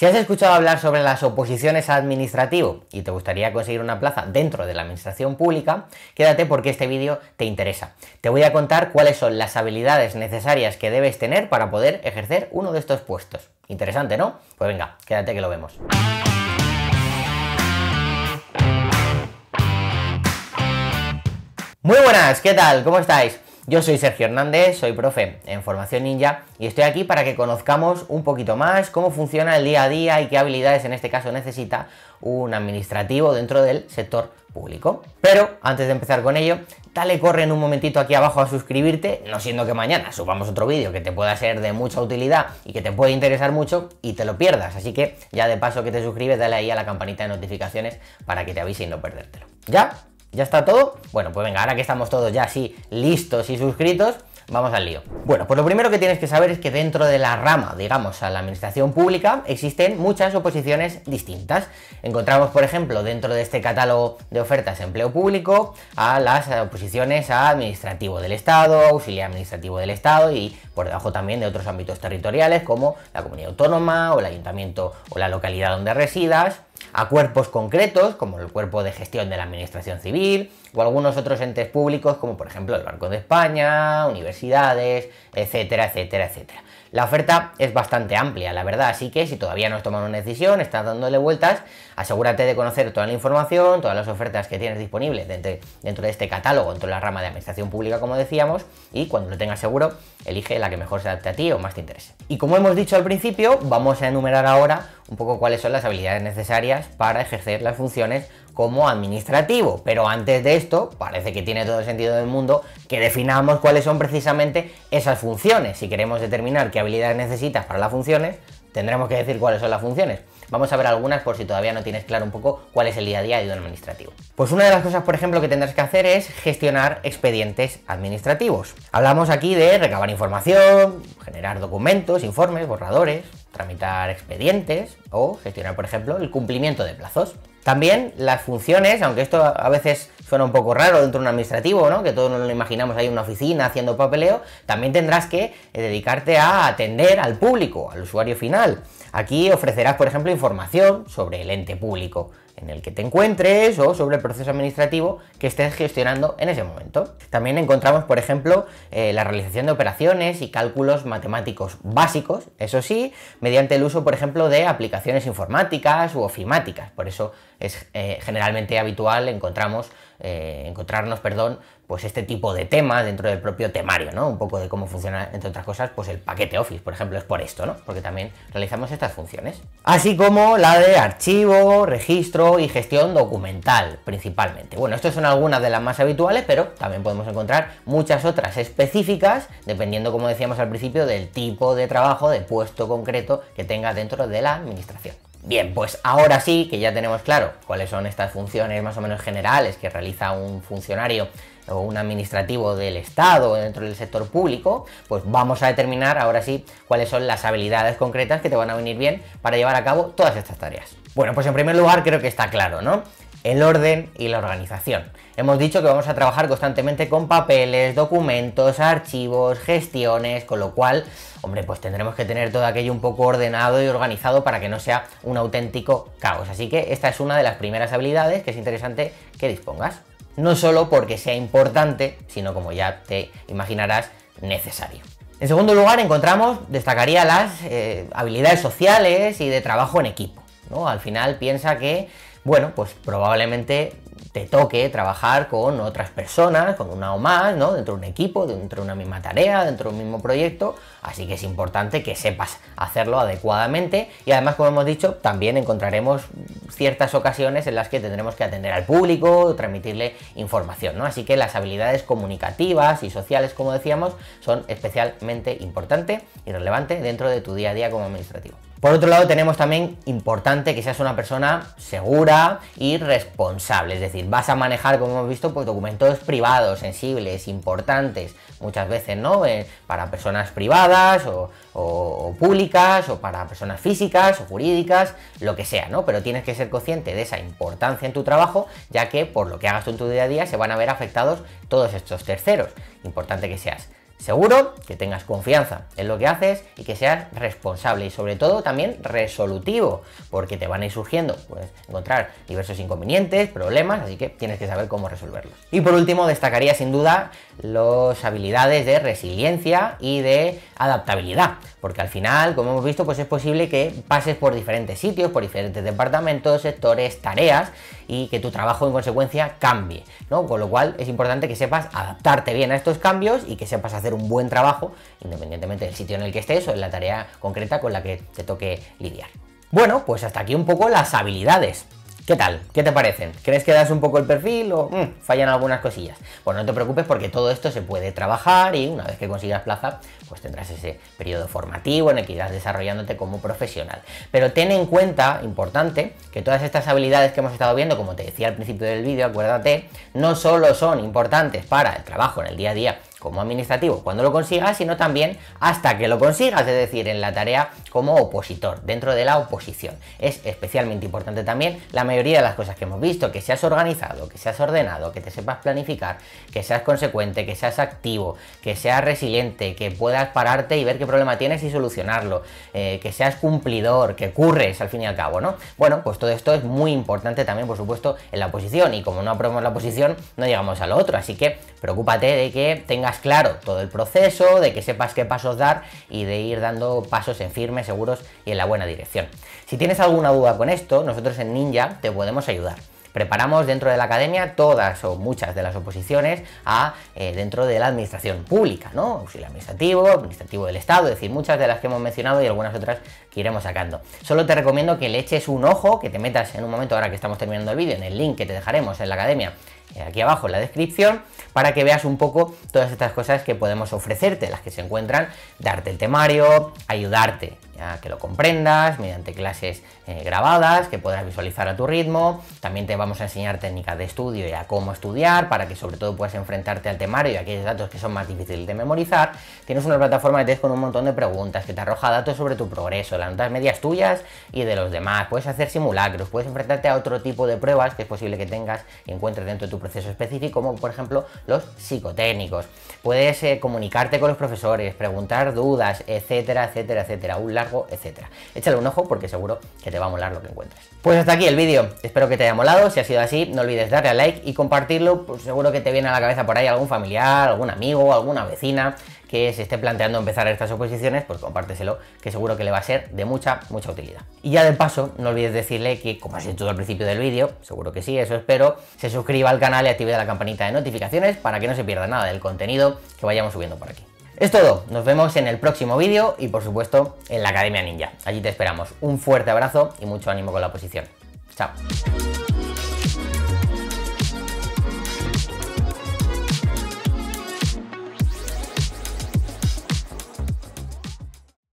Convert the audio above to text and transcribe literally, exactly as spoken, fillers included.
Si has escuchado hablar sobre las oposiciones a administrativo y te gustaría conseguir una plaza dentro de la administración pública, quédate porque este vídeo te interesa. Te voy a contar cuáles son las habilidades necesarias que debes tener para poder ejercer uno de estos puestos. Interesante, ¿no? Pues venga, quédate que lo vemos. Muy buenas, ¿qué tal? ¿Cómo estáis? Yo soy Sergio Hernández, soy profe en Formación Ninja y estoy aquí para que conozcamos un poquito más cómo funciona el día a día y qué habilidades en este caso necesita un administrativo dentro del sector público. Pero antes de empezar con ello, dale corre en un momentito aquí abajo a suscribirte, no siendo que mañana subamos otro vídeo que te pueda ser de mucha utilidad y que te puede interesar mucho y te lo pierdas. Así que ya de paso que te suscribes, dale ahí a la campanita de notificaciones para que te avise y no perdértelo. ¿Ya? ¿Ya está todo? Bueno, pues venga, ahora que estamos todos ya así listos y suscritos, vamos al lío. Bueno, pues lo primero que tienes que saber es que dentro de la rama, digamos, a la administración pública, existen muchas oposiciones distintas. Encontramos, por ejemplo, dentro de este catálogo de ofertas de empleo público, a las oposiciones a administrativo del Estado, auxiliar administrativo del Estado y por debajo también de otros ámbitos territoriales como la comunidad autónoma o el ayuntamiento o la localidad donde residas, a cuerpos concretos como el cuerpo de gestión de la administración civil o algunos otros entes públicos como por ejemplo el Banco de España, universidades, etcétera, etcétera, etcétera. La oferta es bastante amplia, la verdad, así que si todavía no has tomado una decisión, estás dándole vueltas, asegúrate de conocer toda la información, todas las ofertas que tienes disponibles dentro, dentro de este catálogo, dentro de la rama de administración pública, como decíamos, y cuando lo tengas seguro, elige la que mejor se adapte a ti o más te interese. Y como hemos dicho al principio, vamos a enumerar ahora un poco cuáles son las habilidades necesarias para ejercer las funciones como administrativo, pero antes de esto, parece que tiene todo el sentido del mundo que definamos cuáles son precisamente esas funciones. Si queremos determinar qué habilidades necesitas para las funciones, tendremos que decir cuáles son las funciones. Vamos a ver algunas por si todavía no tienes claro un poco cuál es el día a día de un administrativo. Pues una de las cosas, por ejemplo, que tendrás que hacer es gestionar expedientes administrativos. Hablamos aquí de recabar información, generar documentos, informes, borradores, tramitar expedientes o gestionar, por ejemplo, el cumplimiento de plazos. También las funciones, aunque esto a veces suena un poco raro dentro de un administrativo, ¿no? Que todos nos lo imaginamos ahí en una oficina haciendo papeleo, también tendrás que dedicarte a atender al público, al usuario final. Aquí ofrecerás, por ejemplo, información sobre el ente público en el que te encuentres o sobre el proceso administrativo que estés gestionando en ese momento. También encontramos, por ejemplo, eh, la realización de operaciones y cálculos matemáticos básicos, eso sí, mediante el uso, por ejemplo, de aplicaciones informáticas u ofimáticas. Por eso es eh, generalmente habitual encontramos, eh, encontrarnos, perdón, pues este tipo de temas dentro del propio temario, ¿no? Un poco de cómo funciona, entre otras cosas, pues el paquete Office, por ejemplo, es por esto, ¿no? Porque también realizamos estas funciones. Así como la de archivo, registro y gestión documental, principalmente. Bueno, estas son algunas de las más habituales, pero también podemos encontrar muchas otras específicas, dependiendo, como decíamos al principio, del tipo de trabajo, de puesto concreto que tenga dentro de la administración. Bien, pues ahora sí que ya tenemos claro cuáles son estas funciones más o menos generales que realiza un funcionario o un administrativo del Estado dentro del sector público, pues vamos a determinar ahora sí cuáles son las habilidades concretas que te van a venir bien para llevar a cabo todas estas tareas. Bueno, pues en primer lugar creo que está claro, ¿no? El orden y la organización. Hemos dicho que vamos a trabajar constantemente con papeles, documentos, archivos, gestiones, con lo cual, hombre, pues tendremos que tener todo aquello un poco ordenado y organizado para que no sea un auténtico caos. Así que esta es una de las primeras habilidades que es interesante que dispongas. No solo porque sea importante, sino como ya te imaginarás, necesario. En segundo lugar, encontramos, destacaría las eh, habilidades sociales y de trabajo en equipo, ¿no? Al final piensa que, bueno, pues probablemente te toque trabajar con otras personas, con una o más, ¿no? Dentro de un equipo, dentro de una misma tarea, dentro de un mismo proyecto, así que es importante que sepas hacerlo adecuadamente y además, como hemos dicho, también encontraremos ciertas ocasiones en las que tendremos que atender al público, transmitirle información, ¿no? Así que las habilidades comunicativas y sociales, como decíamos, son especialmente importantes y relevantes dentro de tu día a día como administrativo. Por otro lado, tenemos también importante que seas una persona segura y responsable, es decir, vas a manejar, como hemos visto, pues documentos privados, sensibles, importantes, muchas veces, ¿no? Eh, para personas privadas o, o, o públicas, o para personas físicas o jurídicas, lo que sea, ¿no? Pero tienes que ser consciente de esa importancia en tu trabajo, ya que por lo que hagas tú en tu día a día se van a ver afectados todos estos terceros. Importante que seas seguro, que tengas confianza en lo que haces y que seas responsable y sobre todo también resolutivo, porque te van a ir surgiendo, puedes encontrar diversos inconvenientes, problemas, así que tienes que saber cómo resolverlos. Y por último, destacaría sin duda las habilidades de resiliencia y de adaptabilidad, porque al final, como hemos visto, pues es posible que pases por diferentes sitios, por diferentes departamentos, sectores, tareas, y que tu trabajo en consecuencia cambie, ¿no? Con lo cual es importante que sepas adaptarte bien a estos cambios y que sepas hacer un buen trabajo, independientemente del sitio en el que estés o en la tarea concreta con la que te toque lidiar. Bueno, pues hasta aquí un poco las habilidades. ¿Qué tal? ¿Qué te parecen? ¿Crees que das un poco el perfil o mmm, fallan algunas cosillas? Pues no te preocupes porque todo esto se puede trabajar y una vez que consigas plaza, pues tendrás ese periodo formativo en el que irás desarrollándote como profesional. Pero ten en cuenta, importante, que todas estas habilidades que hemos estado viendo, como te decía al principio del vídeo, acuérdate, no solo son importantes para el trabajo en el día a día como administrativo cuando lo consigas, sino también hasta que lo consigas, es decir, en la tarea como opositor, dentro de la oposición. Es especialmente importante también la mayoría de las cosas que hemos visto, que seas organizado, que seas ordenado, que te sepas planificar, que seas consecuente, que seas activo, que seas resiliente, que puedas pararte y ver qué problema tienes y solucionarlo, eh, que seas cumplidor, que curres al fin y al cabo, ¿no? Bueno, pues todo esto es muy importante también, por supuesto, en la oposición, y como no aprobamos la oposición, no llegamos a lo otro, así que preocúpate de que tengas claro todo el proceso, de que sepas qué pasos dar y de ir dando pasos en firme, seguros y en la buena dirección. Si tienes alguna duda con esto, nosotros en Ninja te podemos ayudar. Preparamos dentro de la academia todas o muchas de las oposiciones a eh, dentro de la administración pública, ¿no? Auxilio administrativo, administrativo del Estado, es decir, muchas de las que hemos mencionado y algunas otras que iremos sacando. Solo te recomiendo que le eches un ojo, que te metas en un momento, ahora que estamos terminando el vídeo, en el link que te dejaremos en la academia, aquí abajo en la descripción, para que veas un poco todas estas cosas que podemos ofrecerte, las que se encuentran, darte el temario, ayudarte a que lo comprendas mediante clases eh, grabadas, que podrás visualizar a tu ritmo. También te vamos a enseñar técnicas de estudio y a cómo estudiar, para que sobre todo puedas enfrentarte al temario y a aquellos datos que son más difíciles de memorizar. Tienes una plataforma de test con un montón de preguntas que te arroja datos sobre tu progreso, las notas medias tuyas y de los demás. Puedes hacer simulacros, puedes enfrentarte a otro tipo de pruebas que es posible que tengas y encuentres dentro de tu proceso específico, como por ejemplo los psicotécnicos. Puedes eh, comunicarte con los profesores, preguntar dudas, etcétera, etcétera, etcétera, un largo etcétera. Échale un ojo porque seguro que te va a molar lo que encuentres. Pues hasta aquí el vídeo, espero que te haya molado. Si ha sido así, no olvides darle a like y compartirlo, pues seguro que te viene a la cabeza por ahí algún familiar, algún amigo, alguna vecina que se esté planteando empezar estas oposiciones, pues compárteselo, que seguro que le va a ser de mucha, mucha utilidad. Y ya de paso, no olvides decirle que, como has hecho al principio del vídeo, seguro que sí, eso espero, se suscriba al canal y active la campanita de notificaciones para que no se pierda nada del contenido que vayamos subiendo por aquí. Es todo, nos vemos en el próximo vídeo y por supuesto en la Academia Ninja. Allí te esperamos. Un fuerte abrazo y mucho ánimo con la oposición. Chao.